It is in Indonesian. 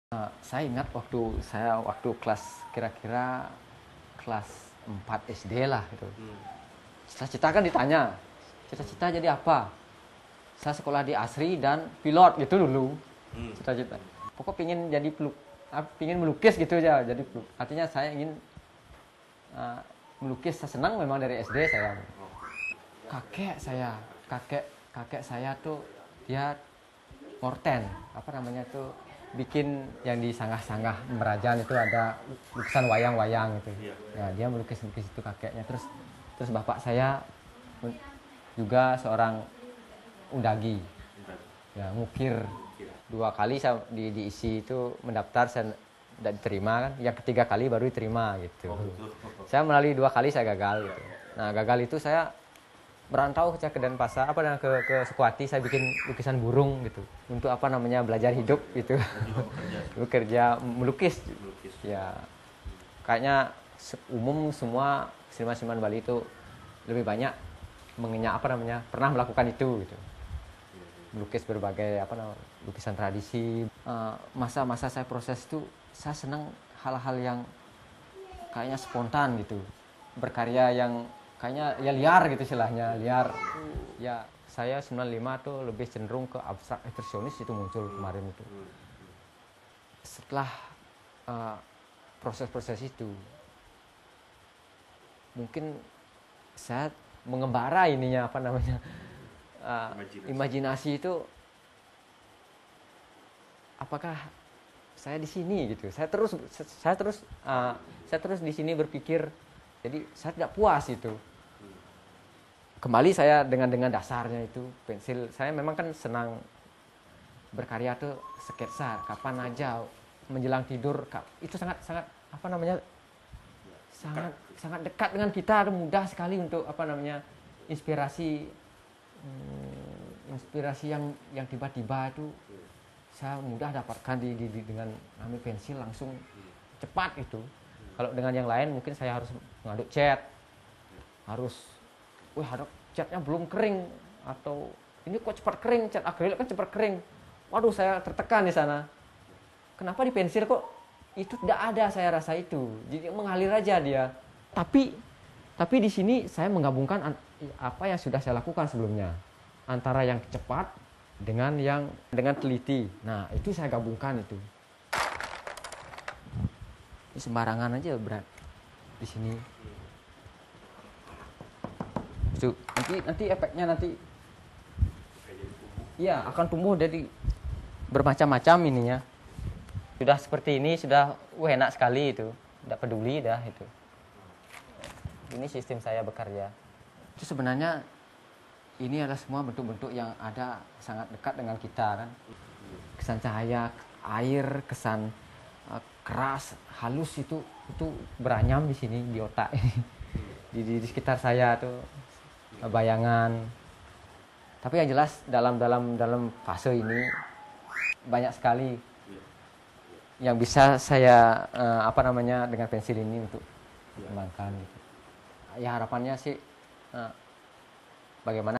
Saya ingat waktu kelas kira-kira kelas 4 SD lah gitu. Cita-cita kan ditanya, cita-cita jadi apa? Saya sekolah di ASRI dan pilot gitu dulu. Cita-cita. Pokok pingin melukis gitu aja. Jadi artinya saya ingin melukis. Saya senang memang dari SD saya. Kakek saya tuh dia morten, bikin yang di sanggah-sanggah Merajan itu ada lukisan wayang-wayang gitu. Ya, dia melukis itu kakeknya. Terus bapak saya juga seorang undagi. Ya, ngukir. 2 kali saya diisi itu mendaftar, saya tidak diterima kan. Yang ketiga kali baru diterima gitu. Saya melalui 2 kali saya gagal gitu. Nah, gagal itu saya merantau ke Denpasar, ke Sukuati, saya bikin lukisan burung gitu untuk belajar hidup gitu. Bekerja melukis. Ya, kayaknya umum semua seniman-seniman Bali itu lebih banyak pernah melakukan itu gitu. Melukis berbagai lukisan tradisi. Masa-masa saya proses itu saya senang hal-hal yang kayaknya spontan gitu, berkarya yang kayaknya ya liar gitu istilahnya, liar. Ya, saya 95 tuh lebih cenderung ke abstrak ekspresionis itu muncul kemarin itu. Setelah proses-proses itu, mungkin saya mengembara imajinasi itu. Apakah saya di sini gitu? Saya terus di sini berpikir. Jadi saya tidak puas itu. Kembali saya dengan dasarnya itu pensil. Saya memang kan senang berkarya tuh sketsa kapan aja menjelang tidur. Itu sangat dekat dengan kita, mudah sekali untuk inspirasi yang tiba-tiba itu saya mudah dapatkan dengan ambil pensil langsung cepat itu. Kalau dengan yang lain mungkin saya harus mengaduk cat, catnya belum kering, atau ini kok cepat kering, cat akrilik kan cepat kering. Waduh, saya tertekan di sana. Kenapa di pensil kok itu tidak ada, saya rasa itu. Jadi mengalir aja dia. Tapi di sini saya menggabungkan apa yang sudah saya lakukan sebelumnya, antara yang cepat dengan teliti. Nah, itu saya gabungkan itu. Ini sembarangan aja berat di sini. Tuh, nanti efeknya iya akan tumbuh jadi bermacam-macam ininya. Sudah seperti ini sudah enak sekali itu. Tidak peduli dah itu. Ini sistem saya bekerja. Itu sebenarnya ini adalah semua bentuk-bentuk yang ada sangat dekat dengan kita kan. Kesan cahaya, air, kesan keras, halus itu beranyam di sini di otak. di sekitar saya tuh bayangan. Tapi yang jelas dalam fase ini banyak sekali yang bisa saya dengan pensil ini untuk kembangkan. Ya harapannya sih bagaimana